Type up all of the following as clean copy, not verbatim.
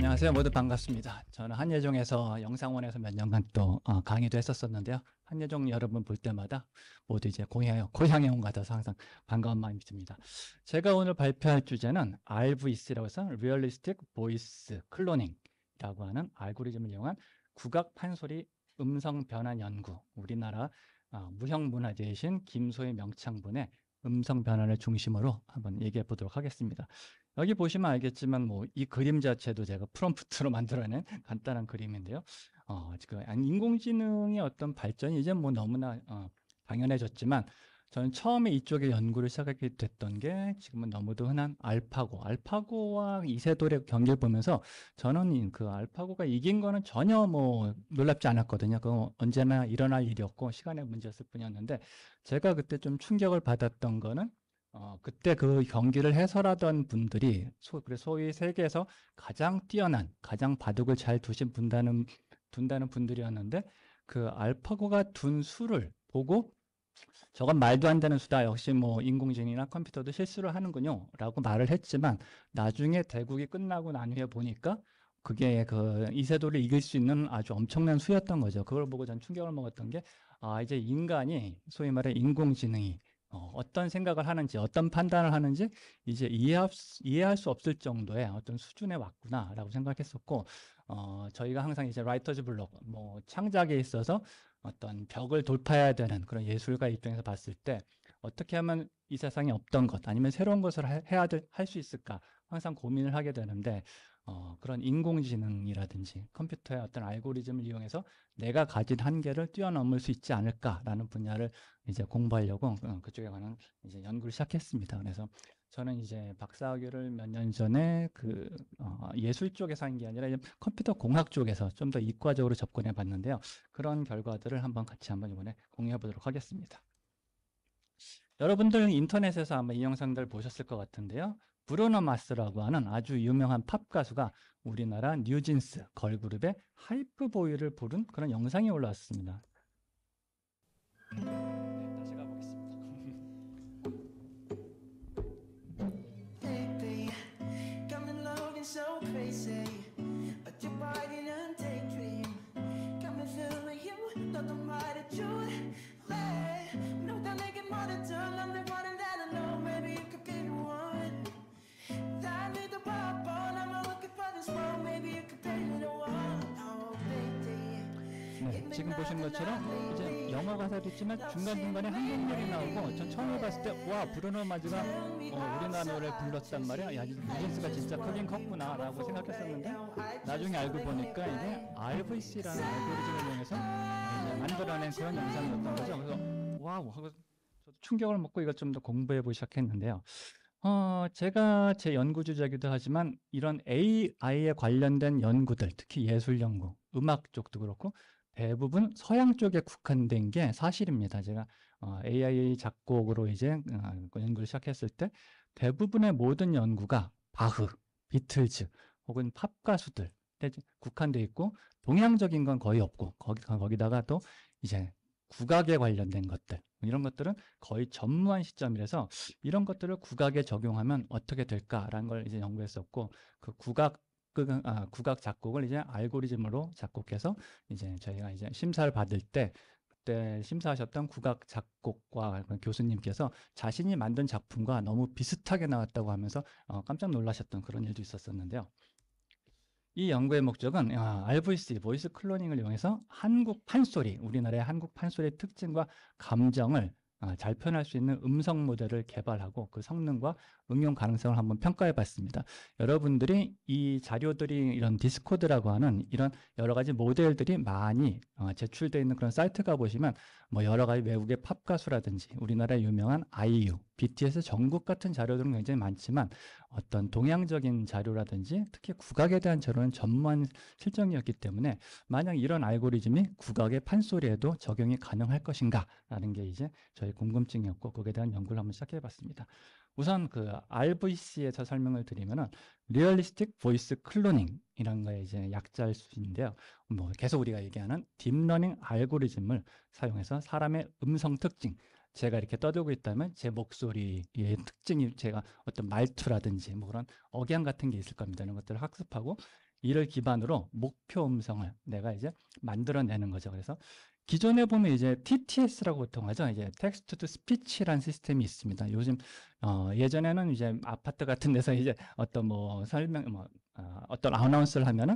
안녕하세요. 모두 반갑습니다. 저는 한예종에서 영상원에서 몇 년간 또 강의도 했었었는데요. 한예종 여러분 볼 때마다 모두 이제 고향에 온 것 같아서 항상 반가운 마음이 듭니다. 제가 오늘 발표할 주제는 RVC라고 해서 Realistic Voice Cloning이라고 하는 알고리즘을 이용한 국악 판소리 음성 변환 연구, 우리나라 무형문화재이신 김소희 명창분의 음성 변환을 중심으로 한번 얘기해 보도록 하겠습니다. 여기 보시면 알겠지만 뭐 이 그림 자체도 제가 프롬프트로 만들어낸 간단한 그림인데요. 인공지능의 어떤 발전이 이제 뭐 너무나 당연해졌지만 저는 처음에 이쪽에 연구를 시작하게 됐던 게 지금은 너무도 흔한 알파고와 이세돌의 경기를 보면서 저는 그 알파고가 이긴 거는 전혀 뭐 놀랍지 않았거든요. 그건 언제나 일어날 일이었고 시간의 문제였을 뿐이었는데, 제가 그때 좀 충격을 받았던 거는 그때 그 경기를 해설하던 분들이 소위 세계에서 가장 뛰어난, 가장 바둑을 잘 둔다는 분들이었는데, 그 알파고가 둔 수를 보고 저건 말도 안 되는 수다. 역시 뭐 인공지능이나 컴퓨터도 실수를 하는군요. 라고 말을 했지만, 나중에 대국이 끝나고 난 후에 보니까 그게 그 이세돌을 이길 수 있는 아주 엄청난 수였던 거죠. 그걸 보고 전 충격을 먹었던 게, 이제 인간이, 소위 말해 인공지능이 어떤 생각을 하는지, 어떤 판단을 하는지 이제 이해할 수 없을 정도의 어떤 수준에 왔구나라고 생각했었고, 저희가 항상 이제 라이터즈 블록, 뭐 창작에 있어서 어떤 벽을 돌파해야 되는 그런 예술가 입장에서 봤을 때 어떻게 하면 이 세상에 없던 것 아니면 새로운 것을 할 수 있을까 항상 고민을 하게 되는데, 그런 인공지능이라든지 컴퓨터의 어떤 알고리즘을 이용해서 내가 가진 한계를 뛰어넘을 수 있지 않을까라는 분야를 이제 공부하려고 그쪽에 관한 이제 연구를 시작했습니다. 그래서 저는 이제 박사학위를 몇 년 전에 예술 쪽에서 한 게 아니라 이제 컴퓨터 공학 쪽에서 좀 더 이과적으로 접근해 봤는데요. 그런 결과들을 같이 이번에 공유해 보도록 하겠습니다. 여러분들 인터넷에서 아마 이 영상들 보셨을 것 같은데요. 브루노 마스라고 하는 아주 유명한 팝 가수가 우리나라 뉴진스 걸그룹의 하이프보이를 부른 그런 영상이 올라왔습니다. 다시 가보겠습니다. 네, 지금 보시는 것처럼 이제 영어 가사도 있지만 중간중간에 한국말이 나오고, 전 처음에 봤을 때 와, 브루노 마스가 우리나라 노래를 불렀단 말이야. 야, 뉴진스가 진짜 크긴 컸구나 라고 생각했었는데, 나중에 알고 보니까 이게 RVC라는 알고리즘을 이용해서 만들어낸 그런 영상이었던 거죠. 그래서 와우 하고 저도 충격을 먹고 이걸 좀 더 공부해 보기 시작했는데요. 제가 제 연구 주제이기도 하지만 이런 AI에 관련된 연구들, 특히 예술 연구, 음악 쪽도 그렇고 대부분 서양 쪽에 국한된 게 사실입니다. 제가 AI 작곡으로 이제 연구를 시작했을 때 대부분의 모든 연구가 바흐, 비틀즈 혹은 팝 가수들 국한돼 있고, 동양적인 건 거의 없고, 거기다가 또 이제 국악에 관련된 것들, 이런 것들은 거의 전무한 시점이라서 이런 것들을 국악에 적용하면 어떻게 될까라는 걸 이제 연구했었고, 그 국악 작곡을 이제 알고리즘으로 작곡해서 이제 저희가 이제 심사를 받을 때, 그때 심사하셨던 국악 작곡과 교수님께서 자신이 만든 작품과 너무 비슷하게 나왔다고 하면서 깜짝 놀라셨던 그런 일도 있었었는데요. 이 연구의 목적은 RVC, 보이스 클로닝을 이용해서 한국 판소리, 우리나라의 한국 판소리의 특징과 감정을 잘 표현할 수 있는 음성 모델을 개발하고 그 성능과 응용 가능성을 한번 평가해 봤습니다. 여러분들이 이 자료들이 이런 디스코드라고 하는 이런 여러 가지 모델들이 많이 제출되어 있는 그런 사이트 가보시면 뭐 여러 가지 외국의 팝 가수라든지 우리나라의 유명한 아이유, BTS 전국 같은 자료들은 굉장히 많지만, 어떤 동양적인 자료라든지 특히 국악에 대한 자료는 전무한 실정이었기 때문에 만약 이런 알고리즘이 국악의 판소리에도 적용이 가능할 것인가 라는 게 이제 저희 궁금증이었고, 거기에 대한 연구를 한번 시작해 봤습니다. 우선 그 RVC에서 설명을 드리면은 Realistic Voice Cloning 이라는 거에 이제 약자일 수 있는데요. 뭐 계속 우리가 얘기하는 딥러닝 알고리즘을 사용해서 사람의 음성 특징, 제가 이렇게 떠들고 있다면 제 목소리의 특징이, 제가 어떤 말투라든지 뭐 그런 억양 같은 게 있을 겁니다. 이런 것들을 학습하고 이를 기반으로 목표 음성을 내가 이제 만들어내는 거죠. 그래서 기존에 보면 이제 TTS라고 보통 하죠. 이제 텍스트 투 스피치라는 시스템이 있습니다. 요즘 예전에는 이제 아파트 같은 데서 이제 어떤 뭐 설명 어떤 아나운스를 하면은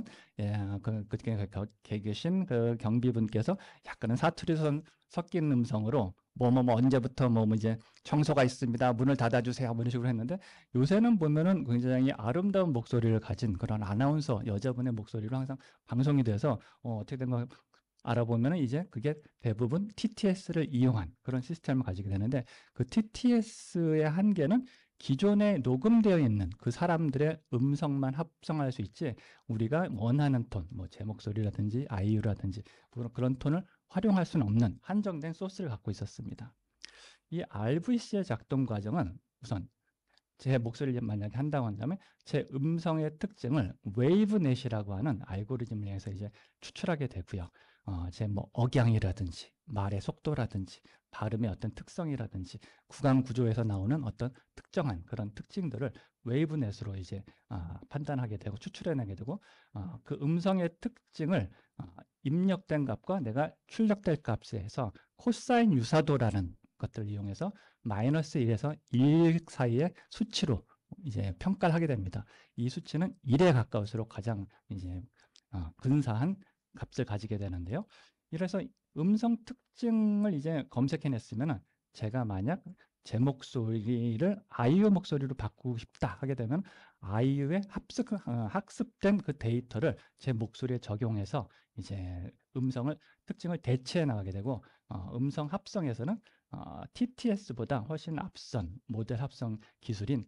그게 계신 그 경비분께서 약간은 사투리 섞인 음성으로 뭐 언제부터 뭐 이제 청소가 있습니다. 문을 닫아주세요. 뭐 이런 식으로 했는데 요새는 보면은 굉장히 아름다운 목소리를 가진 그런 아나운서 여자분의 목소리로 항상 방송이 돼서 어떻게 된 거 알아보면은 이제 그게 대부분 TTS를 이용한 그런 시스템을 가지게 되는데 그 TTS의 한계는 기존에 녹음되어 있는 그 사람들의 음성만 합성할 수 있지 우리가 원하는 톤, 뭐 제 목소리라든지 아이유라든지 그런 톤을 활용할 수는 없는 한정된 소스를 갖고 있었습니다. 이 RVC의 작동 과정은 우선 제 목소리를 만약에 한다고 한다면 제 음성의 특징을 웨이브넷이라고 하는 알고리즘을 통해서 이제 추출하게 되고요. 제 뭐 억양이라든지 말의 속도라든지 발음의 어떤 특성이라든지 구강 구조에서 나오는 어떤 특정한 그런 특징들을 웨이브넷으로 이제 판단하게 되고 추출해내게 되고 그 음성의 특징을 입력된 값과 내가 출력될 값에서 코사인 유사도라는 것들을 이용해서 마이너스 1에서 1 사이의 수치로 이제 평가를 하게 됩니다. 이 수치는 1에 가까울수록 가장 이제 근사한 값을 가지게 되는데요. 이래서 음성 특징을 이제 검색해냈으면 제가 만약 제 목소리를 아이유 목소리로 바꾸고 싶다 하게 되면 아이유의 학습된 그 데이터를 제 목소리에 적용해서 이제 특징을 대체해 나가게 되고 음성 합성에서는 TTS보다 훨씬 앞선 모델 합성 기술인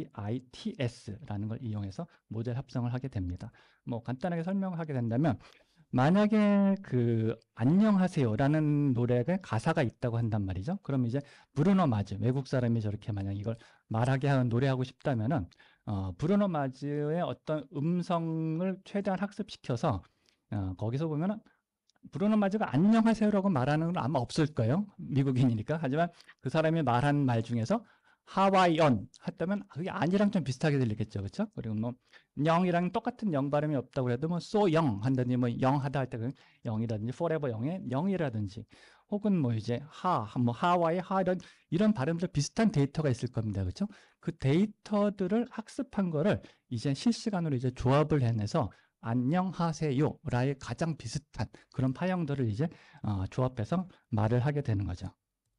VITS라는 걸 이용해서 모델 합성을 하게 됩니다. 뭐 간단하게 설명을 하게 된다면 만약에 그 안녕하세요라는 노래가 가사가 있다고 한단 말이죠. 그럼 이제 브루노 마즈 외국 사람이 저렇게 만약 이걸 말하게 하는 노래하고 싶다면은 브루노 마즈의 어떤 음성을 최대한 학습시켜서 거기서 보면은 브루노 마즈가 안녕하세요라고 말하는 건 아마 없을 거예요. 미국인이니까. 하지만 그 사람이 말한 말 중에서 하와이언 했다면 그게 아니랑 좀 비슷하게 들리겠죠. 그렇죠? 그리고 뭐 영이랑 똑같은 영 발음이 없다고 해도 뭐 so young 한다든지 뭐 영하다 할 때 그 영이라든지 forever 영의 영이라든지 혹은 뭐 이제 뭐 하와이 하 이런 발음들 비슷한 데이터가 있을 겁니다. 그렇죠? 그 데이터들을 학습한 거를 이제 실시간으로 이제 조합을 해내서 안녕하세요라의 가장 비슷한 그런 파형들을 이제 조합해서 말을 하게 되는 거죠.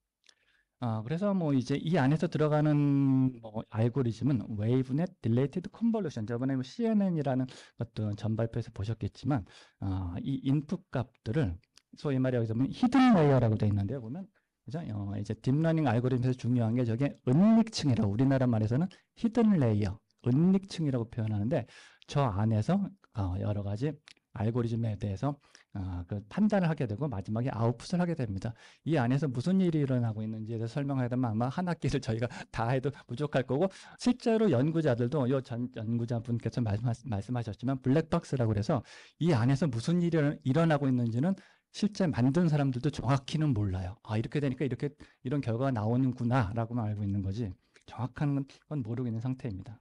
그래서 뭐 이제 이 안에서 들어가는 뭐 알고리즘은 웨이브넷 딜레이티드 컨볼루션 저번에 뭐 CNN이라는 것도 전발표에서 보셨겠지만 이 인풋 값들을 소위 말해 여기서 보면 히든 레이어라고 되어 있는데요. 보면 그죠? 이제 딥러닝 알고리즘에서 중요한 게 저게 은닉층이라고 우리나라 말에서는 히든 레이어 은닉층이라고 표현하는데 저 안에서 여러 가지 알고리즘에 대해서 그 판단을 하게 되고 마지막에 아웃풋을 하게 됩니다. 이 안에서 무슨 일이 일어나고 있는지에 대해서 설명하게 되면 아마 한 학기를 저희가 다 해도 부족할 거고 실제로 연구자들도 연구자분께서 말씀하셨지만 블랙박스라고 그래서 이 안에서 무슨 일이 일어나고 있는지는 실제 만든 사람들도 정확히는 몰라요. 이렇게 되니까 이런 결과가 나오는구나 라고만 알고 있는 거지 정확한 건 모르고 있는 상태입니다.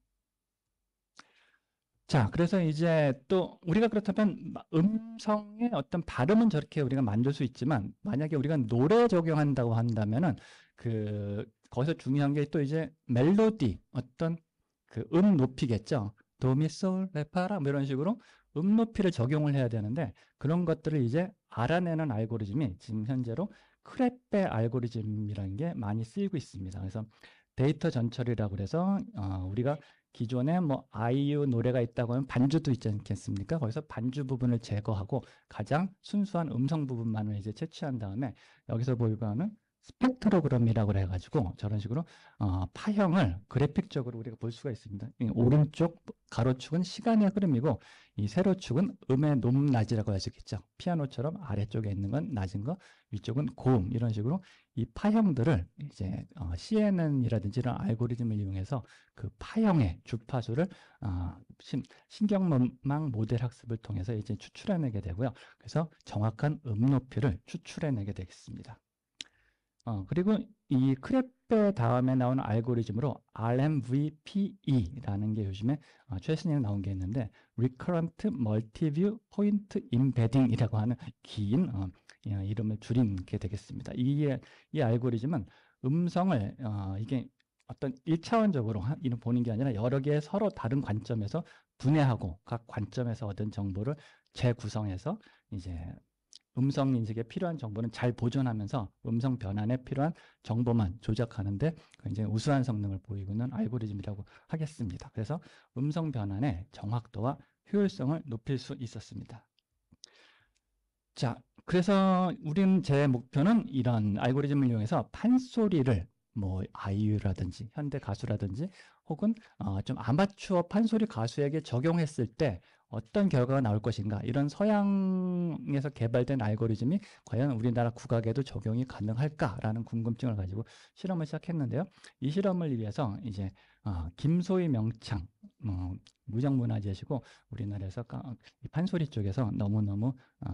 자, 그래서 이제 또 우리가 그렇다면 음성의 어떤 발음은 저렇게 우리가 만들 수 있지만 만약에 우리가 노래 적용한다고 한다면은 거기서 중요한 게 또 이제 멜로디 어떤 그 높이겠죠. 도미솔 레파라 뭐 이런 식으로 높이를 적용을 해야 되는데 그런 것들을 이제 알아내는 알고리즘이 지금 현재로 크레페 알고리즘이라는 게 많이 쓰이고 있습니다. 그래서 데이터 전처리라고 그래서 우리가 기존에 뭐 아이유 노래가 있다고 하면 반주도 있지 않겠습니까? 거기서 반주 부분을 제거하고 가장 순수한 음성 부분만을 이제 채취한 다음에 여기서 보이는 스펙트로그램이라고 해가지고 저런 식으로 파형을 그래픽적으로 우리가 볼 수가 있습니다. 이 오른쪽 가로축은 시간의 흐름이고 이 세로축은 음의 높낮이라고 할 수 있겠죠. 피아노처럼 아래쪽에 있는 건 낮은 거, 위쪽은 고음 이런 식으로 이 파형들을 이제 CNN이라든지 이런 알고리즘을 이용해서 그 파형의 주파수를 신경망 모델 학습을 통해서 이제 추출해내게 되고요. 그래서 정확한 높이를 추출해내게 되겠습니다. 그리고 이 크레페 다음에 나오는 알고리즘으로 RMVPE라는 게 요즘에 최신에 나온 게 있는데 Recurrent Multiview Point Embedding이라고 하는 긴 이름을 줄인 게 되겠습니다. 이 알고리즘은 음성을 이게 어떤 1차원적으로 보는 게 아니라 여러 개의 서로 다른 관점에서 분해하고 각 관점에서 얻은 정보를 재구성해서 이제 음성 인식에 필요한 정보는 잘 보존하면서 음성 변환에 필요한 정보만 조작하는데 굉장히 우수한 성능을 보이고 있는 알고리즘이라고 하겠습니다. 그래서 음성 변환의 정확도와 효율성을 높일 수 있었습니다. 자, 그래서 제 목표는 이런 알고리즘을 이용해서 판소리를 뭐 아이유라든지 현대 가수라든지 혹은 좀 아마추어 판소리 가수에게 적용했을 때 어떤 결과가 나올 것인가, 이런 서양에서 개발된 알고리즘이 과연 우리나라 국악에도 적용이 가능할까라는 궁금증을 가지고 실험을 시작했는데요. 이 실험을 위해서 이제 김소희 명창 무형문화재시고 우리나라에서 이 판소리 쪽에서 너무너무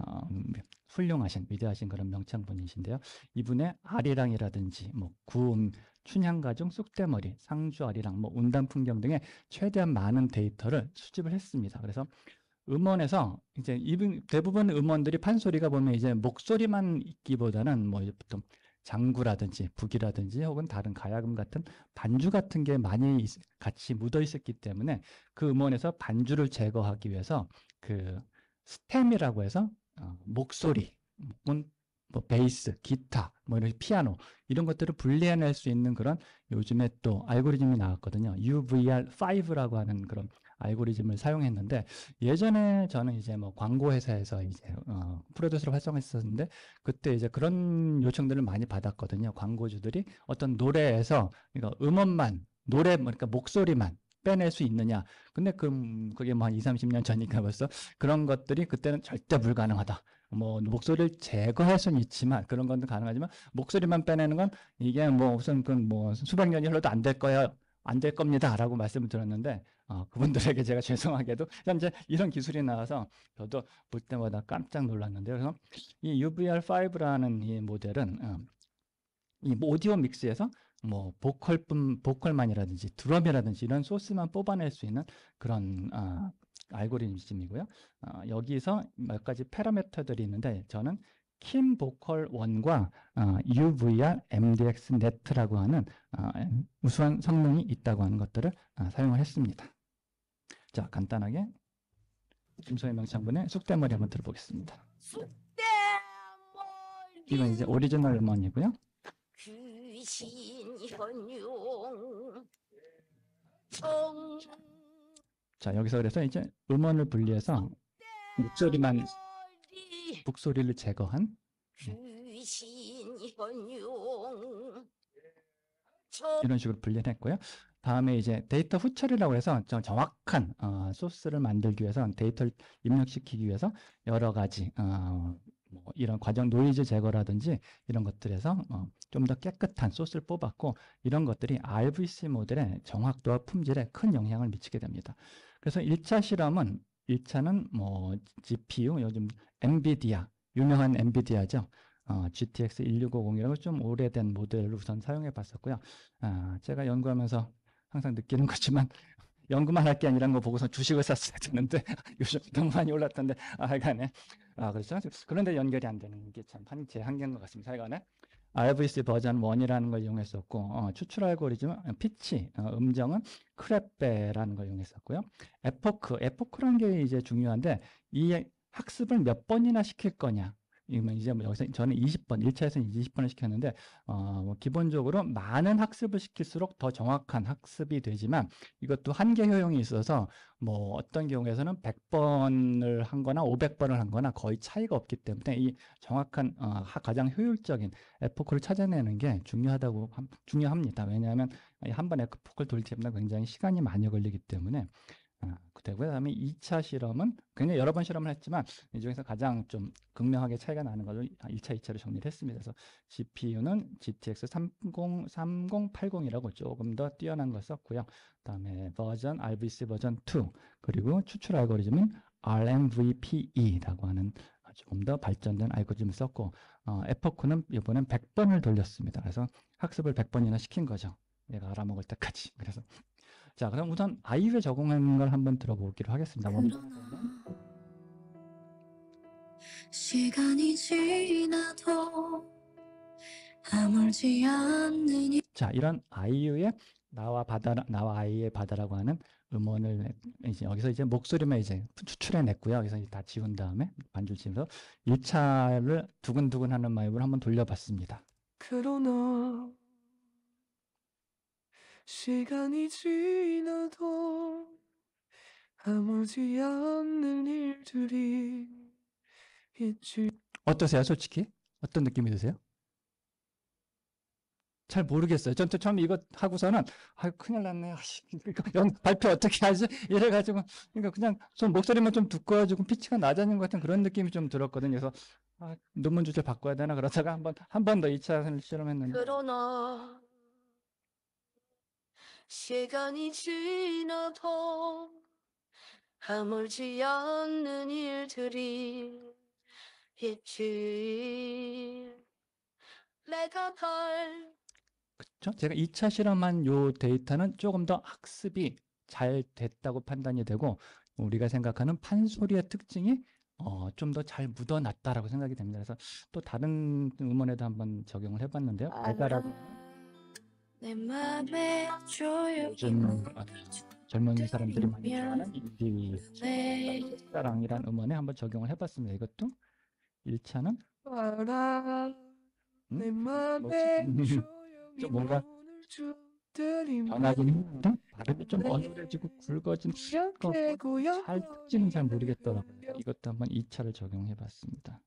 훌륭하신 위대하신 그런 명창분이신데요. 이분의 아리랑이라든지 뭐 구음, 춘향가중, 쑥대머리, 상주 아리랑, 뭐 운담풍경 등의 최대한 많은 데이터를 수집을 했습니다. 그래서 음원에서 이제 대부분 음원들이 판소리가 보면 이제 목소리만 있기보다는 뭐 이제 보통 장구라든지 북이라든지 혹은 다른 가야금 같은 반주 같은 게 많이 같이 묻어 있었기 때문에 그 음원에서 반주를 제거하기 위해서 그 스템이라고 해서 목소리 혹은 뭐 베이스, 기타, 뭐 이런 피아노 이런 것들을 분리해낼 수 있는 그런 요즘에 또 알고리즘이 나왔거든요. UVR5라고 하는 그런 알고리즘을 사용했는데 예전에 저는 이제 뭐 광고 회사에서 이제 프로듀서로 활동했었는데 그때 이제 그런 요청들을 많이 받았거든요. 광고주들이 어떤 노래에서 그러니까 음원만 그러니까 목소리만 빼낼 수 있느냐. 근데 그게 뭐 한 20, 30년 전이니까 벌써 그런 것들이 그때는 절대 불가능하다. 뭐 목소리를 제거할 수는 있지만 그런 건 가능하지만 목소리만 빼내는 건 이게 뭐 우선 뭐 수백 년이 흘러도 안 될 거야. 안 될 겁니다라고 말씀을 드렸는데 그분들에게 제가 죄송하게도 현재 이런 기술이 나와서 저도 볼 때마다 깜짝 놀랐는데요. 그래서 이 UVR5라는 이 모델은 이 오디오 믹스에서 뭐 보컬만이라든지 드럼이라든지 이런 소스만 뽑아낼 수 있는 그런 알고리즘이고요. 여기서 몇 가지 파라미터들이 있는데 저는 킴 보컬 1과 UVR MDX 네트라고 하는 우수한 성능이 있다고 하는 것들을 사용을 했습니다. 자, 간단하게 김소희 명창분의 쑥대머리 한번 들어보겠습니다. 이건 이제 오리지널 음원이고요. 자, 여기서 그래서 이제 음원을 분리해서 목소리를 제거한 이런 식으로 분리를 했고요. 다음에 이제 데이터 후처리라고 해서 정확한 소스를 만들기 위해서 데이터를 입력시키기 위해서 여러 가지 뭐 이런 과정 노이즈 제거라든지 이런 것들에서 좀 더 깨끗한 소스를 뽑았고 이런 것들이 RVC 모델의 정확도와 품질에 큰 영향을 미치게 됩니다. 그래서 1차 실험은 1차는 뭐 GPU 요즘 엔비디아 유명한 엔비디아죠. GTX 1650이라고 좀 오래된 모델을 우선 사용해 봤었고요. 제가 연구하면서 항상 느끼는 거지만 연구만 할 게 아니라는 거 보고서 주식을 샀어야 되는데 요즘 너무 많이 올랐던데 하여간에 그렇죠. 그런데 연결이 안 되는 게 참 제 한계인 것 같습니다. 하여간에 RVC 버전 1이라는 걸 이용했었고 추출 알고리즘은 피치, 음정은 크레페라는 걸 이용했었고요. 에포크라는 게 이제 중요한데 이 학습을 몇 번이나 시킬 거냐. 이제 뭐 여기서 저는 20번, 1차에서는 20번을 시켰는데 뭐 기본적으로 많은 학습을 시킬수록 더 정확한 학습이 되지만 이것도 한계 효용이 있어서 뭐 어떤 경우에서는 100번을 한 거나 500번을 한 거나 거의 차이가 없기 때문에 이 정확한 가장 효율적인 에포크를 찾아내는 게 중요합니다. 왜냐하면 한 번 에포크를 돌릴 때마다 굉장히 시간이 많이 걸리기 때문에 되고요. 그다음에 2차 실험은 굉장히 여러 번 실험을 했지만 이 중에서 가장 좀 극명하게 차이가 나는 걸로 1차, 2차로 정리를 했습니다. 그래서 GPU는 GTX 3080이라고 조금 더 뛰어난 걸 썼고요. 그다음에 RVC 버전 2 그리고 추출 알고리즘은 RMVPE라고 하는 조금 더 발전된 알고리즘을 썼고 에포크는 이번엔 100번을 돌렸습니다. 그래서 학습을 100번이나 시킨 거죠. 얘가 알아먹을 때까지. 그래서 자, 그럼 우선 아이유에 적용하는 걸 한번 들어보기로 하겠습니다. 먼저 시간이 지나도 아물지 않는 자, 이런 아이유의 나와 아이의 바다라고 하는 음원을 이제 여기서 이제 목소리만 이제 추출해냈고요. 여기서 이제 다 지운 다음에 반줄 치면서 1차를 두근두근 하는 마음으로 한번 돌려봤습니다. 그러나 시간이 지나도 아무지 않는 일들이 있지. 어떠세요, 솔직히? 어떤 느낌이 드세요? 잘 모르겠어요. 전 또 처음에 이거 하고서는 큰일 났네. 발표 어떻게 하지? 이래가지고 그러니까 그냥 좀 목소리만 좀 두꺼워지고 피치가 낮아진 것 같은 그런 느낌이 좀 들었거든요. 그래서 논문 주제를 바꿔야 되나 그러다가 한 번 더 2차 실험했는데 그러나 시간이 지나도 아물지 않는 일들이 있지. 내가 달 그렇죠? 제가 2차 실험한 요 데이터는 조금 더 학습이 잘 됐다고 판단이 되고 우리가 생각하는 판소리의 특징이 좀 더 잘 묻어났다라고 생각이 됩니다. 그래서 또 다른 음원에도 한번 적용을 해봤는데요. 달달하고 내 맘에 요즘 젊은 사람들이 많이 좋아하는 인디 사랑이란 음원에 한번 적용을 해봤습니다. 이것도 1차는 알아 내 맘에 좀 뭔가 변하긴 했는데 발음이 좀 어눌해지고 굵어진 잘 특징은 잘 모르겠더라고요. 이것도 한번 2차를 적용해봤습니다.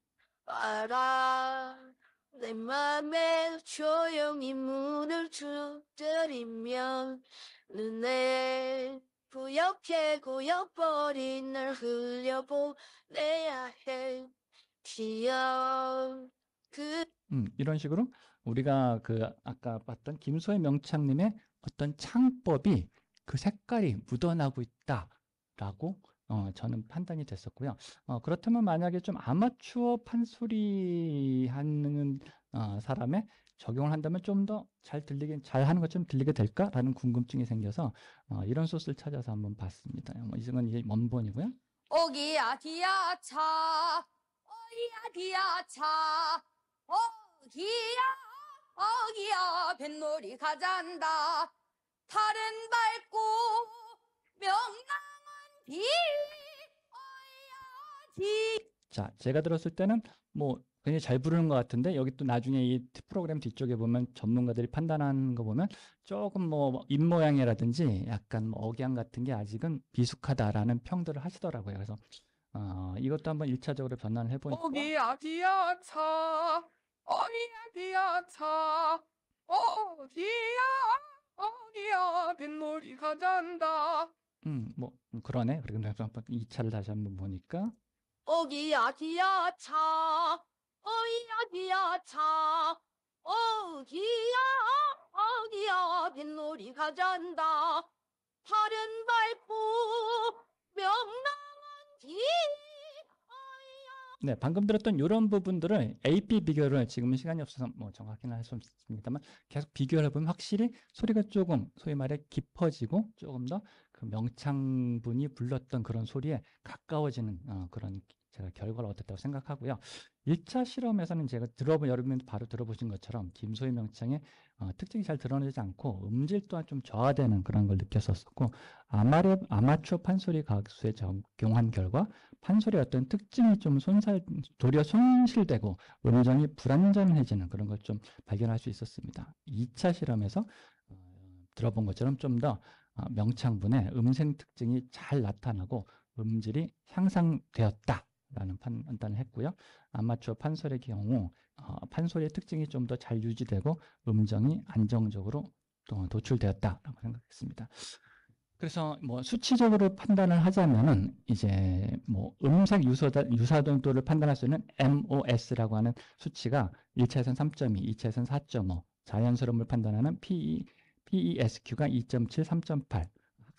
알아 내 맘에 조용히 문을 두드리면 눈에 부옇게 고여버린 날 흘려보내야 해 귀여운 이런 식으로 우리가 아까 봤던 김소혜 명창님의 어떤 창법이 그 색깔이 묻어나고 있다라고 저는 판단이 됐었고요. 그렇다면 만약에 좀 아마추어 판소리 하는 사람에 적용을 한다면 좀 더 잘 하는 것처럼 들리게 될까라는 궁금증이 생겨서 이런 소스를 찾아서 한번 봤습니다. 이건 이제 원본이고요. 오기야 디야 차 어이야 디야 차 어기야 뱃놀이 가잔다 달은 밝고 명랑한 비 어이야 디 자, 제가 들었을 때는 뭐 굉장히 잘 부르는 것 같은데 여기 또 나중에 이 프로그램 뒤쪽에 보면 전문가들이 판단하는 거 보면 조금 뭐 입모양이라든지 약간 뭐 억양 같은 게 아직은 미숙하다라는 평들을 하시더라고요. 그래서 이것도 한번 1차적으로 변환을 해보니까 어기야 디야 차 어이야 디야 차 어디야 뱃놀이 가잔다 그러네. 그래서 한번 2차를 다시 한번 보니까 어기야 디야 차 어이야 디야 차 어기야 뱃놀이 가잔다 달은 밝고 명랑한 비 네, 방금 들었던 이런 부분들을 AP 비교를 지금은 시간이 없어서 뭐 정확히는 할 수 없습니다만 계속 비교를 해보면 확실히 소리가 조금 소위 말해 깊어지고 조금 더 그 명창분이 불렀던 그런 소리에 가까워지는 그런 제가 결과를 얻었다고 생각하고요. 1차 실험에서는 제가 여러분도 바로 들어보신 것처럼 김소희 명창의 특징이 잘 드러나지 않고 음질 또한 좀 저하되는 그런 걸 느꼈었고 아마추어 판소리 가수에 적용한 결과 판소리의 어떤 특징이 좀 도리어 손실되고 음정이 불안전해지는 그런 걸 좀 발견할 수 있었습니다. 2차 실험에서 들어본 것처럼 좀 더 명창분의 음색 특징이 잘 나타나고 음질이 향상되었다라는 판단을 했고요. 아마추어 판소리의 경우 판소리의 특징이 좀 더 잘 유지되고 음정이 안정적으로 도출되었다라고 생각했습니다. 그래서 뭐 수치적으로 판단을 하자면은 이제 뭐 음색 유사도를 판단할 수 있는 MOS라고 하는 수치가 1차에서는 3.2, 2차에서는 4.5, 자연스러움을 판단하는 PESQ가 2.7, 3.8,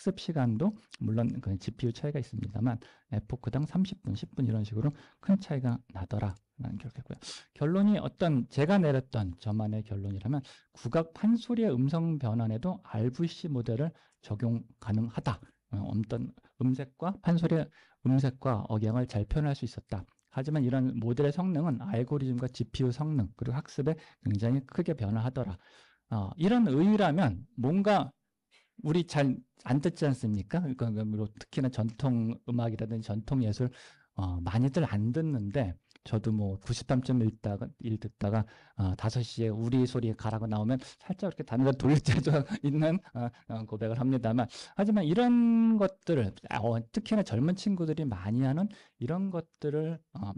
학습 시간도 물론 그 GPU 차이가 있습니다만 에포크당 30분, 10분 이런 식으로 큰 차이가 나더라. 라는 결과고요. 결론이 어떤 제가 내렸던 저만의 결론이라면 국악 판소리의 음성 변환에도 RVC 모델을 적용 가능하다. 어떤 음색과 판소리의 음색과 억양을 잘 표현할 수 있었다. 하지만 이런 모델의 성능은 알고리즘과 GPU 성능 그리고 학습에 굉장히 크게 변화하더라. 이런 의의라면 뭔가 우리 잘 안 듣지 않습니까? 그러니까 특히나 전통 음악이라든지 전통 예술 많이들 안 듣는데 저도 뭐 93.1 듣다가 5시에 우리 소리 가라고 나오면 살짝 이렇게 단어를 돌릴 때도 있는 고백을 합니다만 하지만 이런 것들을 특히나 젊은 친구들이 많이 하는 이런 것들을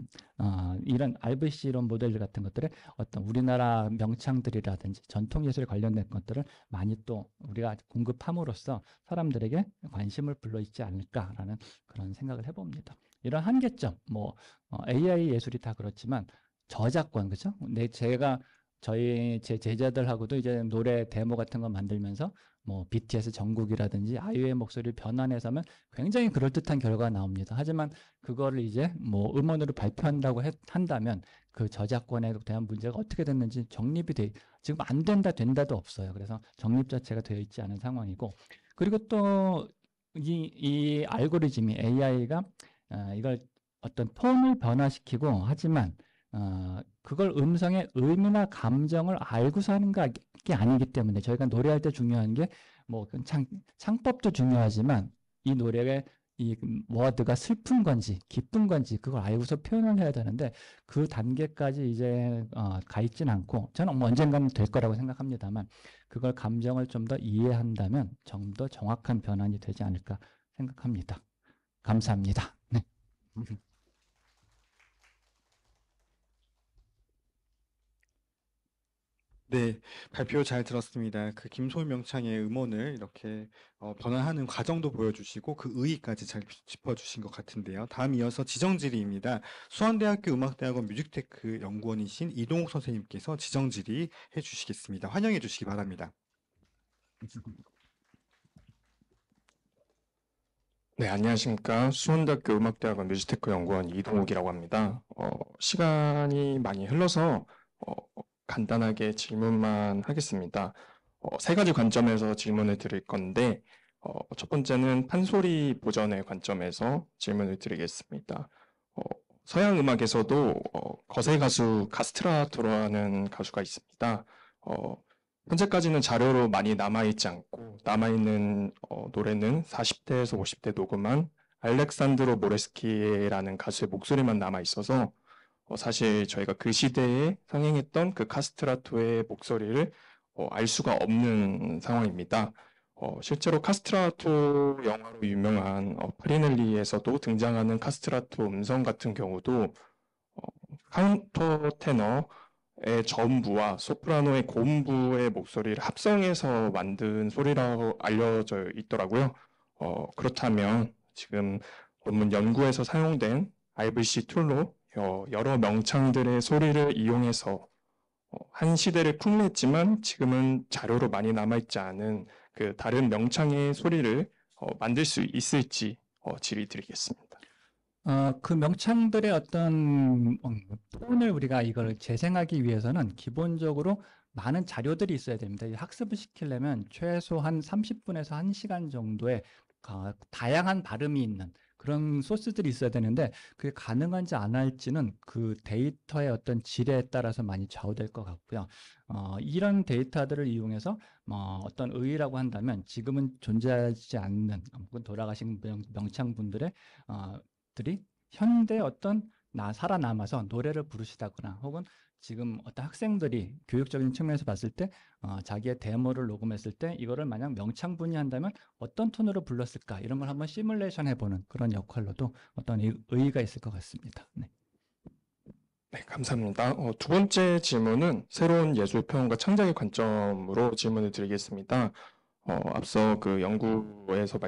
이런 RVC 이런 모델 같은 것들을 어떤 우리나라 명창들이라든지 전통 예술에 관련된 것들을 많이 또 우리가 공급함으로써 사람들에게 관심을 불러일지 않을까라는 그런 생각을 해봅니다. 이런 한계점, 뭐 AI 예술이 다 그렇지만 저작권, 그죠? 제가 제 제자들하고도 이제 노래 데모 같은 거 만들면서 뭐 BTS 정국이라든지 아이유의 목소리를 변환해서 하면 굉장히 그럴듯한 결과가 나옵니다. 하지만 그거를 이제 뭐 음원으로 발표한다고 한다면 그 저작권에 대한 문제가 어떻게 됐는지 정립이 지금 안 된다 된다도 없어요. 그래서 정립 자체가 되어 있지 않은 상황이고 그리고 또 이 알고리즘이 AI가 이걸 어떤 톤을 변화시키고 하지만 그걸 음성의 의미나 감정을 알고서 하는 게 아니기 때문에 저희가 노래할 때 중요한 게 뭐 창법도 중요하지만 이 노래의 이 워드가 슬픈 건지 기쁜 건지 그걸 알고서 표현을 해야 되는데 그 단계까지 이제 가 있진 않고 저는 뭐 언젠가는 될 거라고 생각합니다만 그걸 감정을 좀 더 이해한다면 좀 더 정확한 변환이 되지 않을까 생각합니다. 감사합니다. 네. 네, 발표 잘 들었습니다. 그 김소희 명창의 음원을 이렇게 변환하는 과정도 보여주시고 그 의의까지 잘 짚어주신 것 같은데요. 다음 이어서 지정질의입니다. 수원대학교 음악대학원 뮤직테크 연구원이신 이동욱 선생님께서 지정질의 해주시겠습니다. 환영해 주시기 바랍니다. 네, 안녕하십니까. 수원대학교 음악대학원 뮤직테크 연구원 이동욱이라고 합니다. 시간이 많이 흘러서 간단하게 질문만 하겠습니다. 세 가지 관점에서 질문을 드릴 건데 첫 번째는 판소리 보전의 관점에서 질문을 드리겠습니다. 서양 음악에서도 거세 가수 카스트라토라는 가수가 있습니다. 현재까지는 자료로 많이 남아있지 않고 남아있는 노래는 40대에서 50대 녹음한 알렉산드로 모레스키라는 가수의 목소리만 남아있어서 사실 저희가 그 시대에 상행했던 그 카스트라토의 목소리를 알 수가 없는 상황입니다. 실제로 카스트라토 영화로 유명한 프리넬리에서도 등장하는 카스트라토 음성 같은 경우도 카운터 테너의 저음부와 소프라노의 고음부의 목소리를 합성해서 만든 소리라고 알려져 있더라고요. 그렇다면 지금 논문 연구에서 사용된 RVC 툴로 여러 명창들의 소리를 이용해서 한 시대를 풍미했지만 지금은 자료로 많이 남아있지 않은 그 다른 명창의 소리를 만들 수 있을지 질의 드리겠습니다. 그 명창들의 어떤 톤을 우리가 이걸 재생하기 위해서는 기본적으로 많은 자료들이 있어야 됩니다. 학습을 시키려면 최소한 30분에서 1시간 정도의 다양한 발음이 있는 그런 소스들이 있어야 되는데 그게 가능한지 안 할지는 그 데이터의 어떤 질에 따라서 많이 좌우될 것 같고요. 이런 데이터들을 이용해서 어떤 의의라고 한다면 지금은 존재하지 않는 혹은 돌아가신 명창분들의 들이 현대 어떤 살아남아서 노래를 부르시다거나 혹은 지금 어떤 학생들이 교육적인 측면에서 봤을 때 자기의 데모를 녹음했을 때 이거를 만약 명창분이 한다면 어떤 톤으로 불렀을까 이런 걸 한번 시뮬레이션 해보는 그런 역할로도 어떤 의의가 있을 것 같습니다. 네. 네, 감사합니다. 두 번째 질문은 새로운 예술 표현과 창작의 관점으로 질문을 드리겠습니다. 앞서 그 연구에서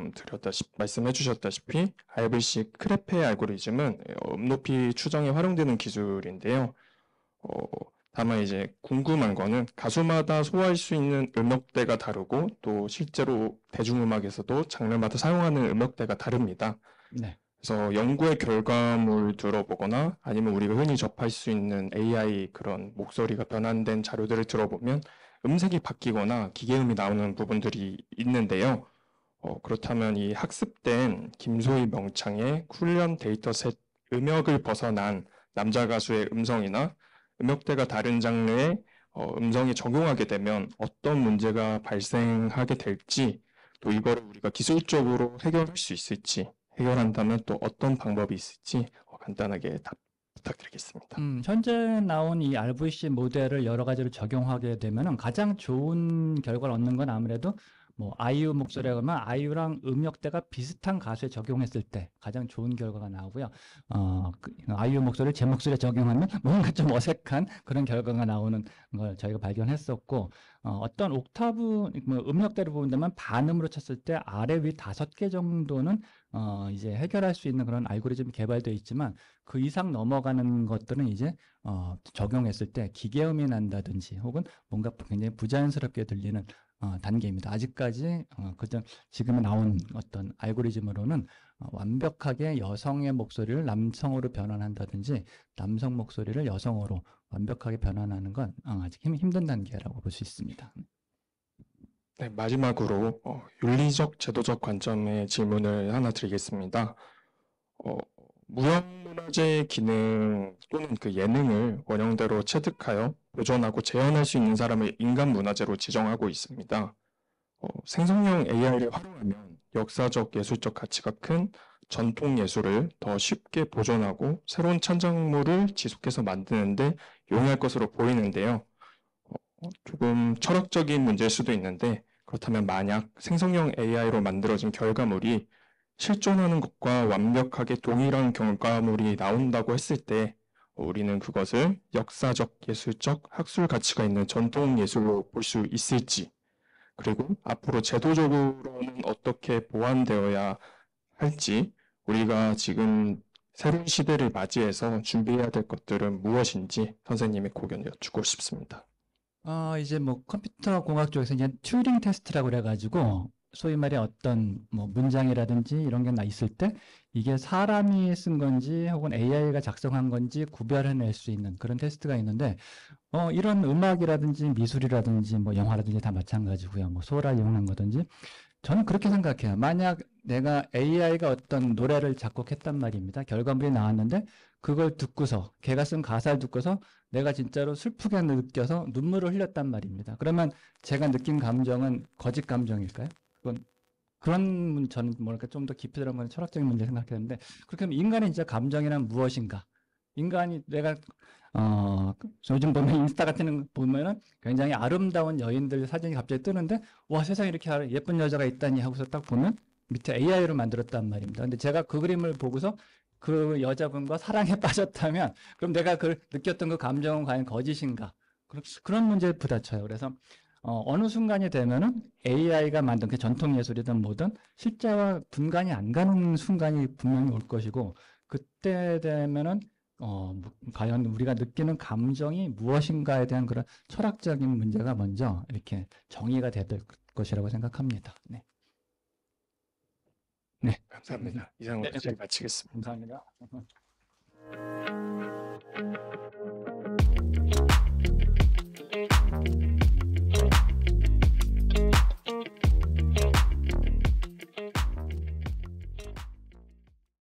말씀해 주셨다시피 RVC 크레페 알고리즘은 높이 추정에 활용되는 기술인데요. 다만 이제 궁금한 거는 가수마다 소화할 수 있는 음역대가 다르고 또 실제로 대중음악에서도 장르마다 사용하는 음역대가 다릅니다. 네. 그래서 연구의 결과물 들어보거나 아니면 우리가 흔히 접할 수 있는 AI 그런 목소리가 변환된 자료들을 들어보면 음색이 바뀌거나 기계음이 나오는 부분들이 있는데요. 그렇다면 이 학습된 김소희 명창의 훈련 데이터셋 음역을 벗어난 남자 가수의 음성이나 음역대가 다른 장르의 음성이 적용하게 되면 어떤 문제가 발생하게 될지, 또 이거를 우리가 기술적으로 해결할 수 있을지, 해결한다면 또 어떤 방법이 있을지 간단하게 답 부탁드리겠습니다. 현재 나온 이 RVC 모델을 여러 가지로 적용하게 되면은 가장 좋은 결과를 얻는 건 아무래도 뭐 아이유 목소리라고 하면 아이유랑 음역대가 비슷한 가수에 적용했을 때 가장 좋은 결과가 나오고요. 아이유 목소리를 제 목소리에 적용하면 뭔가 좀 어색한 그런 결과가 나오는 걸 저희가 발견했었고, 어떤 옥타브 뭐 음역대를 본다면 반음으로 쳤을 때 아래 위 5개 정도는 이제 해결할 수 있는 그런 알고리즘이 개발되어 있지만 그 이상 넘어가는 것들은 이제 적용했을 때 기계음이 난다든지 혹은 뭔가 굉장히 부자연스럽게 들리는 단계입니다. 아직까지 지금 나온 어떤 알고리즘으로는 완벽하게 여성의 목소리를 남성으로 변환한다든지 남성 목소리를 여성으로 완벽하게 변환하는 건 아직 힘든 단계라고 볼 수 있습니다. 네, 마지막으로 윤리적, 제도적 관점의 질문을 하나 드리겠습니다. 무형문화재의 기능 또는 그 예능을 원형대로 체득하여 보존하고 재현할 수 있는 사람을 인간 문화재로 지정하고 있습니다. 생성형 AI를 활용하면 역사적, 예술적 가치가 큰 전통 예술을 더 쉽게 보존하고 새로운 창작물을 지속해서 만드는데 용이할 것으로 보이는데요. 조금 철학적인 문제일 수도 있는데, 그렇다면 만약 생성형 AI로 만들어진 결과물이 실존하는 것과 완벽하게 동일한 결과물이 나온다고 했을 때 우리는 그것을 역사적, 예술적, 학술 가치가 있는 전통 예술로 볼 수 있을지, 그리고 앞으로 제도적으로는 어떻게 보완되어야 할지, 우리가 지금 새로운 시대를 맞이해서 준비해야 될 것들은 무엇인지 선생님의 고견을 여쭙고 싶습니다. 이제 뭐 컴퓨터 공학 쪽에서 이제 튜링 테스트라고 그래가지고 소위 말해 어떤 뭐 문장이라든지 이런 게 있을 때 이게 사람이 쓴 건지 혹은 AI가 작성한 건지 구별해낼 수 있는 그런 테스트가 있는데, 이런 음악이라든지 미술이라든지 뭐 영화라든지 다 마찬가지고요. 뭐 소라 이용한 거든지 저는 그렇게 생각해요. 만약 내가 AI가 어떤 노래를 작곡했단 말입니다. 결과물이 나왔는데 그걸 듣고서 걔가 쓴 가사를 듣고서 내가 진짜로 슬프게 느껴서 눈물을 흘렸단 말입니다. 그러면 제가 느낀 감정은 거짓 감정일까요? 저는 뭐랄까 좀 더 깊이 들어간 건 철학적인 문제 생각했는데, 그렇게 하면 인간의 진짜 감정이란 무엇인가? 인간이 내가 요즘 보면 인스타 같은 거 보면은 굉장히 아름다운 여인들 사진이 갑자기 뜨는데 와 세상에 이렇게 예쁜 여자가 있다니 하고서 딱 보면 밑에 AI로 만들었단 말입니다. 근데 제가 그 그림을 보고서 그 여자분과 사랑에 빠졌다면 그럼 내가 그 느꼈던 그 감정은 과연 거짓인가? 그런 문제에 부딪혀요. 그래서 어느 순간이 되면은 AI가 만든 그 전통 예술이든 뭐든 실제와 분간이 안 가는 순간이 분명히 올 것이고, 그때 되면은 과연 우리가 느끼는 감정이 무엇인가에 대한 그런 철학적인 문제가 먼저 이렇게 정의가 될 것이라고 생각합니다. 네. 네. 감사합니다. 이상으로 네. 질의 마치겠습니다. 감사합니다.